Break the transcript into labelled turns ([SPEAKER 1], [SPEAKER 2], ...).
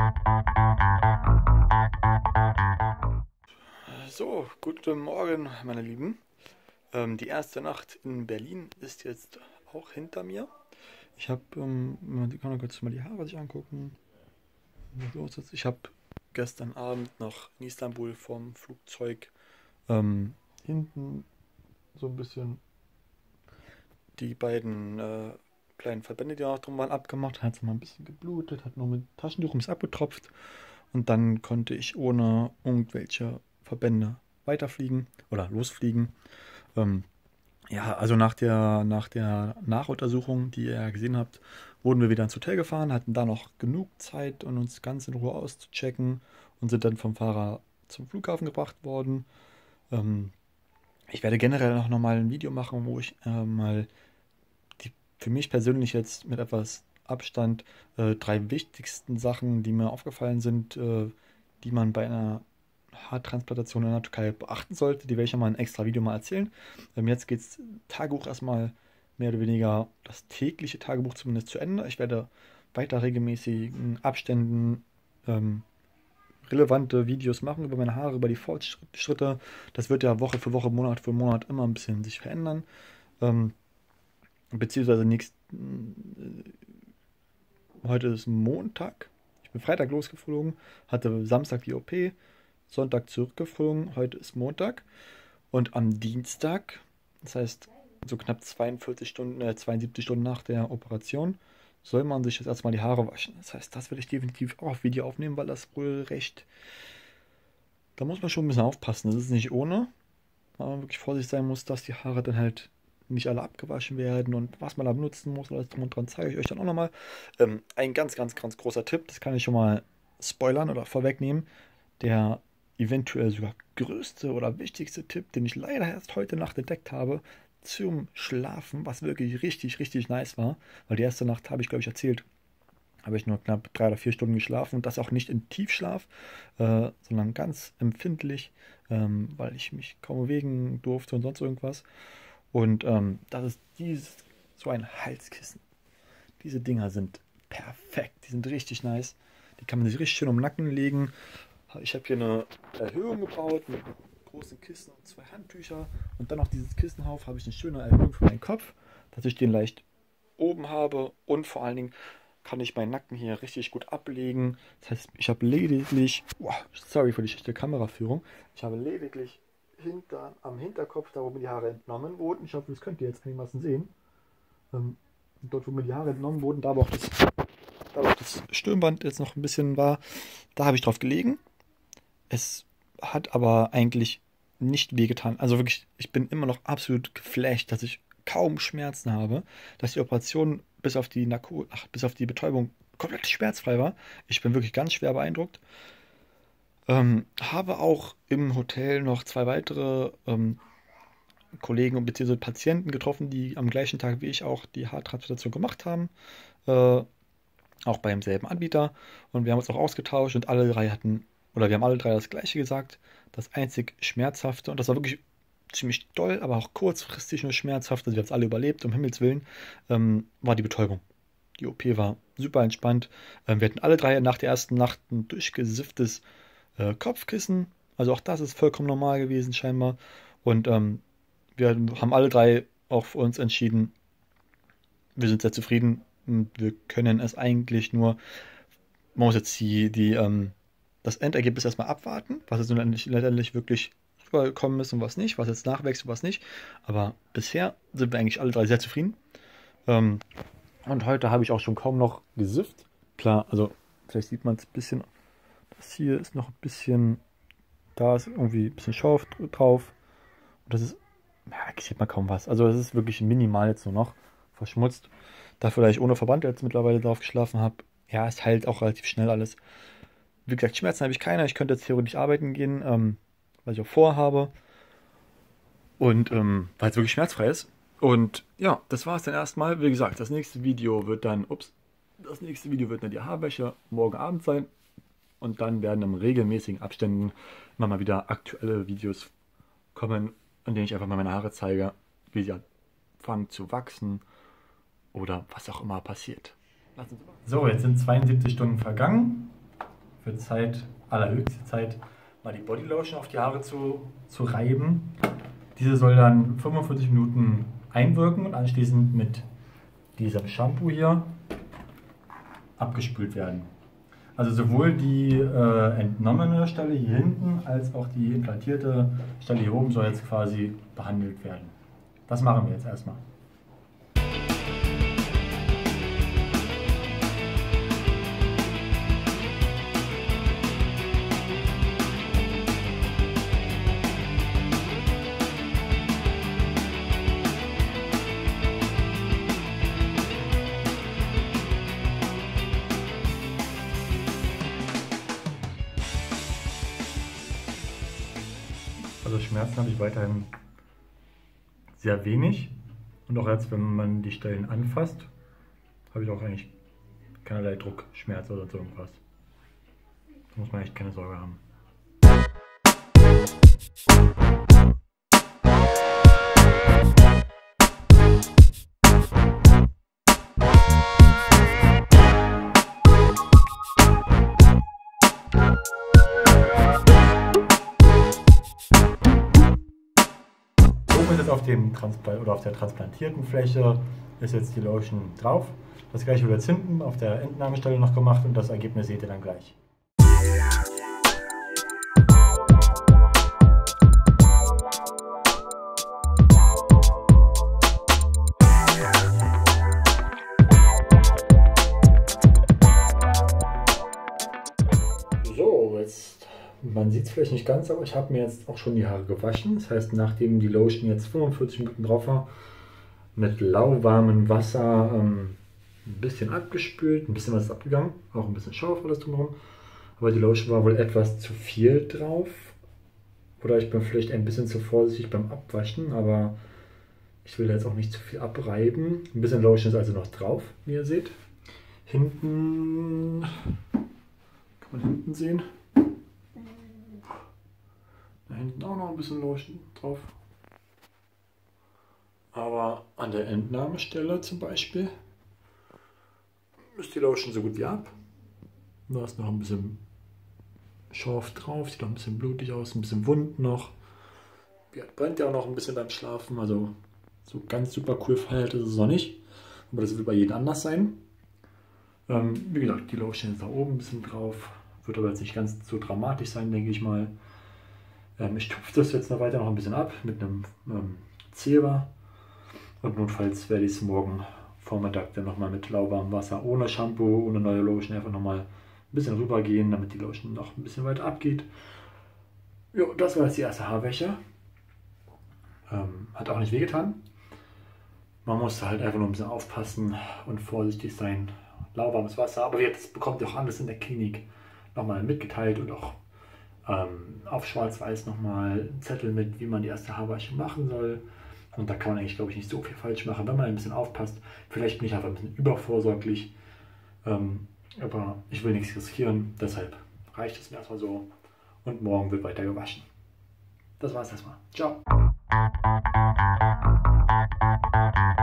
[SPEAKER 1] So, guten Morgen, meine Lieben. Die erste Nacht in Berlin ist jetzt auch hinter mir. Ich habe, ich kann kurz mal die Haare sich angucken. Ich habe gestern Abend noch in Istanbul vom Flugzeug hinten so ein bisschen die beiden kleinen Verbände, die auch drum waren, abgemacht. Hat es mal ein bisschen geblutet, hat nur mit Taschentuch ums abgetropft. Und dann konnte ich ohne irgendwelche Verbände weiterfliegen oder losfliegen. Ähm, ja, also nach der Nachuntersuchung, die ihr ja gesehen habt, wurden wir wieder ins Hotel gefahren, hatten da noch genug Zeit, um uns ganz in Ruhe auszuchecken und sind dann vom Fahrer zum Flughafen gebracht worden. Ähm, Ich werde generell noch mal ein Video machen, wo ich mal die für mich persönlich jetzt mit etwas Abstand drei wichtigsten Sachen, die mir aufgefallen sind, die man bei einer Haartransplantation in der Türkei beachten sollte. Die werde ich ja mal in ein extra Video mal erzählen. Jetzt geht es Tagebuch erstmal mehr oder weniger das tägliche Tagebuch zumindest zu Ende. Ich werde weiter regelmäßigen Abständen relevante Videos machen über meine Haare, über die Fortschritte. Das wird ja Woche Monat für Monat immer ein bisschen sich verändern. Ähm, Beziehungsweise heute ist Montag. Ich bin Freitag losgeflogen, hatte Samstag die OP, Sonntag zurückgeflogen, heute ist Montag. Und am Dienstag, das heißt so knapp 72 Stunden, 72 Stunden nach der Operation, soll man sich jetzt erstmal die Haare waschen. Das heißt, das werde ich definitiv auch auf Video aufnehmen, weil das wohl recht. Da muss man schon ein bisschen aufpassen. Das ist nicht ohne, weil man wirklich vorsichtig sein muss, dass die Haare dann halt nicht alle abgewaschen werden und was man da benutzen muss, alles drum und dran zeige ich euch dann auch nochmal. Ein ganz großer Tipp, das kann ich schon mal spoilern oder vorwegnehmen. Der eventuell sogar größte oder wichtigste Tipp, den ich leider erst heute Nacht entdeckt habe, zum Schlafen, was wirklich richtig nice war, weil die erste Nacht habe ich, glaube ich, erzählt, habe ich nur knapp 3 oder 4 Stunden geschlafen und das auch nicht in Tiefschlaf, sondern ganz empfindlich, weil ich mich kaum bewegen durfte und sonst irgendwas. Und das ist so ein Halskissen. Diese Dinger sind perfekt, die sind richtig nice. Die kann man sich richtig schön um den Nacken legen. Ich habe hier eine Erhöhung gebaut mit einem großen Kissen und 2 Handtücher. Und dann noch dieses Kissenhauf habe ich eine schöne Erhöhung für meinen Kopf, dass ich den leicht oben habe. Und vor allen Dingen kann ich meinen Nacken hier richtig gut ablegen. Das heißt, ich habe lediglich, sorry für die schlechte Kameraführung, ich habe lediglich am Hinterkopf, da wo mir die Haare entnommen wurden. Ich hoffe, das könnt ihr jetzt einigermaßen sehen. Dort, wo mir die Haare entnommen wurden, da auch das Stirnband jetzt noch ein bisschen war, da habe ich drauf gelegen. Es hat aber eigentlich nicht wehgetan. Also wirklich, ich bin immer noch absolut geflasht, dass ich kaum Schmerzen habe, dass die Operation bis auf die Betäubung komplett schmerzfrei war. Ich bin wirklich ganz schwer beeindruckt. Habe auch im Hotel noch 2 weitere Kollegen bzw. Patienten getroffen, die am gleichen Tag wie ich auch die Haartransplantation gemacht haben. Äh, Auch beim selben Anbieter. Und wir haben uns auch ausgetauscht und wir haben alle drei das Gleiche gesagt. Das einzig Schmerzhafte, und das war wirklich ziemlich doll, aber auch kurzfristig nur schmerzhaft, also wir haben es alle überlebt, um Himmels Willen, war die Betäubung. Die OP war super entspannt. Wir hatten alle drei nach der ersten Nacht ein durchgesifftes Kopfkissen. Also auch das ist vollkommen normal gewesen, scheinbar. Und wir haben alle drei auch für uns entschieden, wir sind sehr zufrieden. Und wir können es eigentlich nur, man muss jetzt das Endergebnis erstmal abwarten, was jetzt letztendlich wirklich rübergekommen ist und was nicht, was jetzt nachwächst und was nicht. Aber bisher sind wir eigentlich alle drei sehr zufrieden. Und heute habe ich auch schon kaum noch gesifft. Klar, also vielleicht sieht man es ein bisschen. Das hier ist noch ein bisschen, da ist irgendwie ein bisschen Schaum drauf. Und das ist, ja, da sieht man kaum was. Also es ist wirklich minimal jetzt nur noch verschmutzt. Dafür, dass ich ohne Verband jetzt mittlerweile drauf geschlafen habe, ja, es heilt auch relativ schnell alles. Wie gesagt, Schmerzen habe ich keine. Ich könnte jetzt theoretisch arbeiten gehen, was ich auch vorhabe. Und weil es wirklich schmerzfrei ist. Und ja, das war es dann erstmal. Wie gesagt, das nächste Video wird dann die Haarwäsche morgen Abend sein. Und dann werden in regelmäßigen Abständen immer mal wieder aktuelle Videos kommen, in denen ich einfach mal meine Haare zeige, wie sie anfangen zu wachsen oder was auch immer passiert. So, jetzt sind 72 Stunden vergangen. wird Zeit, allerhöchste Zeit, mal die Bodylotion auf die Haare zu reiben. Diese soll dann 45 Minuten einwirken und anschließend mit diesem Shampoo hier abgespült werden. Also sowohl die entnommene Stelle hier hinten als auch die implantierte Stelle hier oben soll jetzt quasi behandelt werden. Das machen wir jetzt erstmal. Also Schmerzen habe ich weiterhin sehr wenig und auch jetzt, wenn man die Stellen anfasst, habe ich auch eigentlich keinerlei Druck, Schmerz oder so irgendwas. Da muss man echt keine Sorge haben. Auf dem auf der transplantierten Fläche ist jetzt die Lotion drauf. Das gleiche wird jetzt hinten auf der Entnahmestelle noch gemacht und das Ergebnis seht ihr dann gleich. So, jetzt man sieht es vielleicht nicht ganz, aber ich habe mir jetzt auch schon die Haare gewaschen. Das heißt, nachdem die Lotion jetzt 45 Minuten drauf war, mit lauwarmem Wasser ein bisschen abgespült, ein bisschen was ist abgegangen, auch ein bisschen Schaum alles drumherum. Aber die Lotion war wohl etwas zu viel drauf. Oder ich bin vielleicht ein bisschen zu vorsichtig beim Abwaschen, aber ich will jetzt auch nicht zu viel abreiben. Ein bisschen Lotion ist also noch drauf, wie ihr seht. Hinten, kann man hinten sehen. Da hinten auch noch ein bisschen Lotion drauf. Aber an der Entnahmestelle zum Beispiel ist die Lotion so gut wie ab. Da ist noch ein bisschen Schorf drauf, sieht noch ein bisschen blutig aus, ein bisschen wund noch. Die brennt ja auch noch ein bisschen beim Schlafen, also so ganz super cool verhält ist es noch nicht. Aber das wird bei jedem anders sein. Wie gesagt, die Lotion ist da oben ein bisschen drauf. Wird aber jetzt nicht ganz so dramatisch sein, denke ich mal. Ich tupfe das jetzt noch weiter noch ein bisschen ab mit einem Zewa. Und notfalls werde ich es morgen Vormittag dann nochmal mit lauwarmem Wasser, ohne Shampoo, ohne neue Lotion, einfach nochmal ein bisschen rübergehen, damit die Lotion noch ein bisschen weiter abgeht. Ja, das war jetzt die erste Haarwäsche. Hat auch nicht wehgetan. Man muss halt einfach nur ein bisschen aufpassen und vorsichtig sein. Lauwarmes Wasser, aber jetzt bekommt ihr auch alles in der Klinik nochmal mitgeteilt und auch auf Schwarz-Weiß nochmal einen Zettel mit, wie man die erste Haarwäsche machen soll. Und da kann man eigentlich, glaube ich, nicht so viel falsch machen, wenn man ein bisschen aufpasst. Vielleicht bin ich einfach ein bisschen übervorsorglich, aber ich will nichts riskieren, deshalb reicht es mir erstmal so. Und morgen wird weiter gewaschen. Das war's erstmal. Ciao.